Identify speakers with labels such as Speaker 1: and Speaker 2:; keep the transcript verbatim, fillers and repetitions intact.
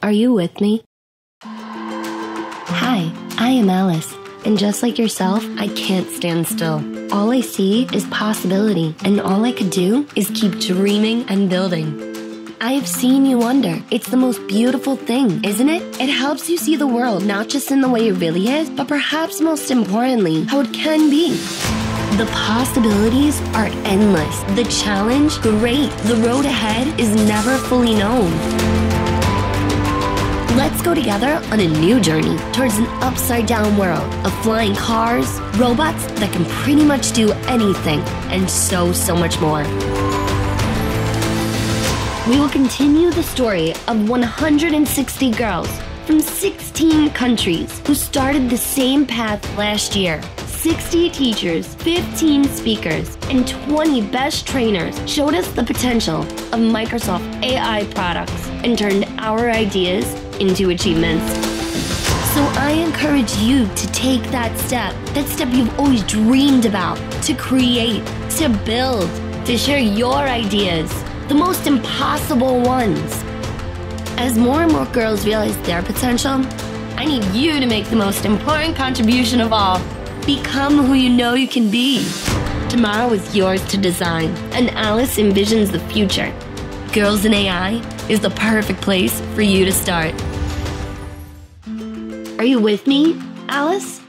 Speaker 1: Are you with me? Hi, I am Alice, and just like yourself, I can't stand still. All I see is possibility, and all I could do is keep dreaming and building. I have seen you wonder. It's the most beautiful thing, isn't it? It helps you see the world not just in the way it really is, but perhaps most importantly, how it can be. The possibilities are endless. The challenge, great. The road ahead is never fully known. Let's go together on a new journey towards an upside-down world of flying cars, robots that can pretty much do anything, and so, so much more. We will continue the story of one hundred sixty girls from sixteen countries who started the same path last year. sixty teachers, fifteen speakers, and twenty best trainers showed us the potential of Microsoft A I products and turned our ideas into achievements. So I encourage you to take that step, that step you've always dreamed about, to create, to build, to share your ideas, the most impossible ones. As more and more girls realize their potential, I need you to make the most important contribution of all. Become who you know you can be. Tomorrow is yours to design, and Alice envisions the future. Girls in A I is the perfect place for you to start. Are you with me, Alice?